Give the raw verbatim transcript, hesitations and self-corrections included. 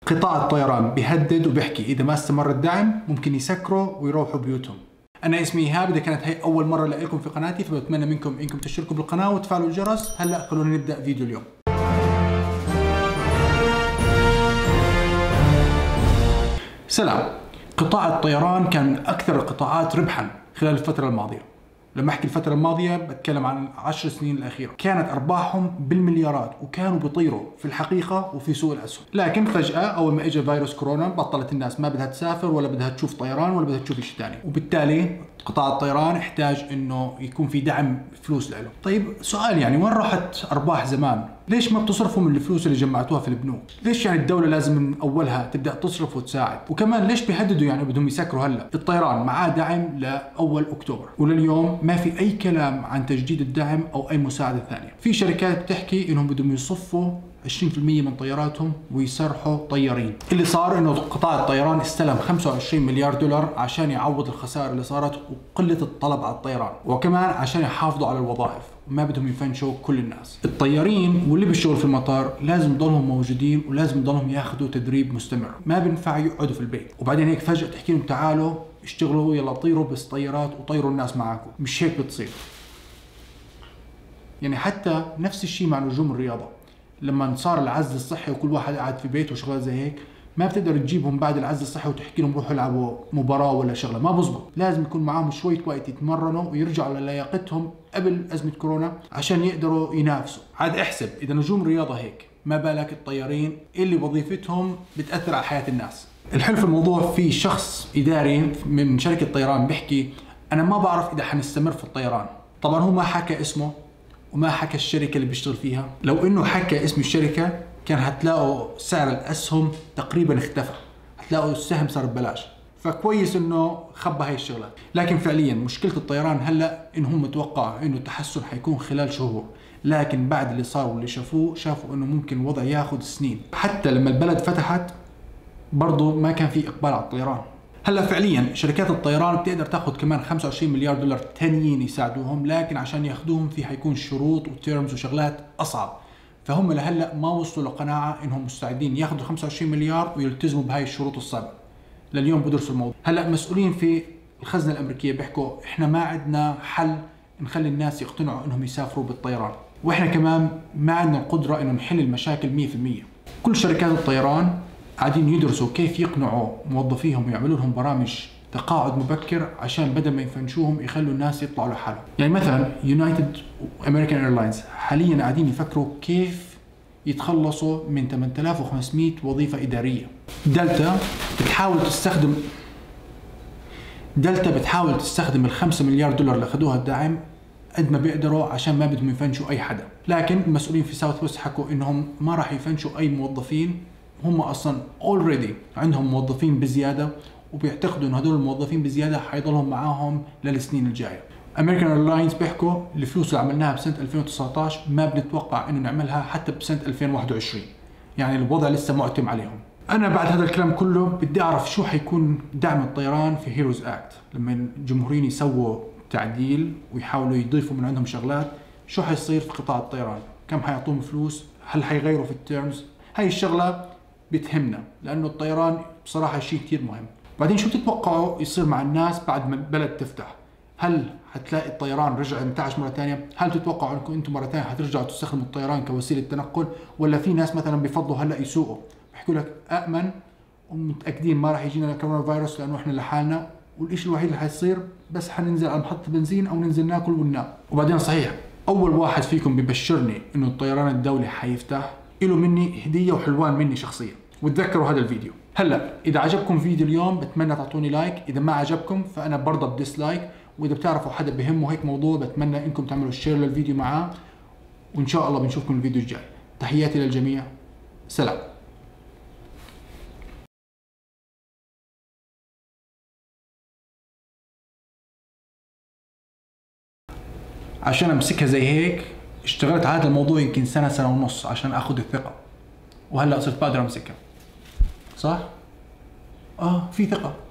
قطاع الطيران بيهدد وبيحكي إذا ما استمر الدعم ممكن يسكروا ويروحوا بيوتهم. أنا اسمي إيهاب، إذا كانت هي أول مرة لكم في قناتي فبتمنى منكم إنكم تشتركوا بالقناة وتفعلوا الجرس. هلا خلونا نبدأ فيديو اليوم. سلام. قطاع الطيران كان من أكثر القطاعات ربحا خلال الفترة الماضية. لما أحكي الفترة الماضية بتكلم عن عشر سنين الأخيرة، كانت أرباحهم بالمليارات وكانوا بيطيروا في الحقيقة وفي سوق الأسهم. لكن فجأة أول ما إجا فيروس كورونا بطلت الناس ما بدها تسافر ولا بدها تشوف طيران ولا بدها تشوف شيء ثاني، وبالتالي قطاع الطيران احتاج إنه يكون في دعم فلوس له. طيب سؤال، يعني وين راحت أرباح زمان؟ ليش ما بتصرفوا من الفلوس اللي جمعتوها في البنوك؟ ليش يعني الدولة لازم من أولها تبدأ تصرف وتساعد؟ وكمان ليش بيهددوا يعني بدهم يسكروا هلا؟ الطيران معاه دعم لأول أكتوبر ولليوم ما في أي كلام عن تجديد الدعم أو أي مساعدة ثانية. في شركات بتحكي إنهم بدهم يصفوا عشرين بالمئة من طياراتهم ويسرحوا طيارين. اللي صار إنه قطاع الطيران استلم خمسة وعشرين مليار دولار عشان يعوض الخسائر اللي صارت وقلة الطلب على الطيران، وكمان عشان يحافظوا على الوظائف وما بدهم يفنشوا كل الناس. الطيارين واللي بيشتغلوا في المطار لازم يضلهم موجودين ولازم يضلهم ياخذوا تدريب مستمر، ما بينفع يقعدوا في البيت وبعدين هيك فجأة تحكي لهم تعالوا اشتغلوا يلا طيروا بس طيارات وطيروا الناس معاكم. مش هيك بتصير. يعني حتى نفس الشيء مع نجوم الرياضة، لما صار العزل الصحي وكل واحد قاعد في بيته وشغلات زي هيك ما بتقدر تجيبهم بعد العزل الصحي وتحكي لهم روحوا العبوا مباراة ولا شغلة، ما بزبط. لازم يكون معاهم شوية وقت يتمرنوا ويرجعوا للياقتهم قبل أزمة كورونا عشان يقدروا ينافسوا. عاد احسب إذا نجوم الرياضة هيك، ما بالك الطيارين اللي وظيفتهم بتأثر على حياة الناس. الحلو في الموضوع في شخص إداري من شركة طيران بيحكي أنا ما بعرف إذا حنستمر في الطيران. طبعا هو ما حكى اسمه وما حكى الشركة اللي بيشتغل فيها. لو إنه حكى اسم الشركة كان هتلاقوا سعر الأسهم تقريبا اختفى، هتلاقوا السهم صار ببلاش. فكويس إنه خبى هاي الشغلات. لكن فعليا مشكلة الطيران هلا إنهم متوقع إنه التحسن حيكون خلال شهور، لكن بعد اللي صار واللي شافوه شافوا إنه ممكن الوضع ياخذ سنين. حتى لما البلد فتحت برضه ما كان في إقبال على الطيران. هلا فعليا شركات الطيران بتقدر تاخذ كمان خمسة وعشرين مليار دولار تانيين يساعدوهم، لكن عشان ياخذوهم في حيكون شروط وتيرمز وشغلات اصعب. فهم لهلا ما وصلوا لقناعه انهم مستعدين ياخذوا خمسة وعشرين مليار ويلتزموا بهاي الشروط الصعبه. لليوم بدرسوا الموضوع. هلا مسؤولين في الخزنه الامريكيه بيحكوا احنا ما عندنا حل نخلي الناس يقتنعوا انهم يسافروا بالطيران، واحنا كمان ما عندنا القدره انه نحل المشاكل مئة بالمئة. كل شركات الطيران قاعدين يدرسوا كيف يقنعوا موظفيهم ويعملوا لهم برامج تقاعد مبكر عشان بدل ما يفنشوهم يخلوا الناس يطلعوا لحالهم. يعني مثلا يونايتد وامريكان ايرلاينز حاليا قاعدين يفكروا كيف يتخلصوا من ثمانية آلاف وخمسمئة وظيفة إدارية. دلتا بتحاول تستخدم دلتا بتحاول تستخدم الخمسة مليار دولار اللي اخذوها الدعم قد ما بيقدروا عشان ما بدهم يفنشوا اي حدا. لكن المسؤولين في ساوث ويست حكوا انهم ما راح يفنشوا اي موظفين، هم اصلا اوريدي عندهم موظفين بزياده وبيعتقدوا انه هدول الموظفين بزياده حيضلهم معاهم للسنين الجايه. امريكان ايرلاينز بيحكوا الفلوس اللي عملناها بسنه ألفين وتسعة عشر ما بنتوقع انه نعملها حتى بسنه ألفين وواحد وعشرين، يعني الوضع لسه معتم عليهم. انا بعد هذا الكلام كله بدي اعرف شو حيكون دعم الطيران في هيروز اكت لما الجمهوريين يسووا تعديل ويحاولوا يضيفوا من عندهم شغلات. شو حيصير في قطاع الطيران؟ كم حيعطوهم فلوس؟ هل حيغيروا في التيرمز؟ هاي الشغله بتهمنا لانه الطيران بصراحه شيء كثير مهم. بعدين شو بتتوقعوا يصير مع الناس بعد ما البلد تفتح؟ هل حتلاقي الطيران رجع انتعش مره ثانيه؟ هل تتوقعوا انكم انتم مره ثانيه حترجعوا تستخدموا الطيران كوسيله تنقل؟ ولا في ناس مثلا بيفضلوا هلا يسوقوا بيحكوا لك امن ومتاكدين ما راح يجينا كورونا فيروس لانه احنا لحالنا والشيء الوحيد اللي حيصير بس حننزل على محطه بنزين او ننزل ناكل وننام. وبعدين صحيح اول واحد فيكم ببشرني انه الطيران الدولي حيفتح له مني هديه وحلوان مني شخصيا، وتذكروا هذا الفيديو. هلا اذا عجبكم فيديو اليوم بتمنى تعطوني لايك، اذا ما عجبكم فانا برضه بديسلايك، واذا بتعرفوا حدا بهمه هيك موضوع بتمنى انكم تعملوا شير للفيديو معاه، وان شاء الله بنشوفكم الفيديو الجاي. تحياتي للجميع، سلام. عشان امسكها زي هيك اشتغلت على هذا الموضوع يمكن سنه سنه ونص عشان اخذ الثقه، وهلا صرت بقدر امسكها. صح؟ اه في ثقه.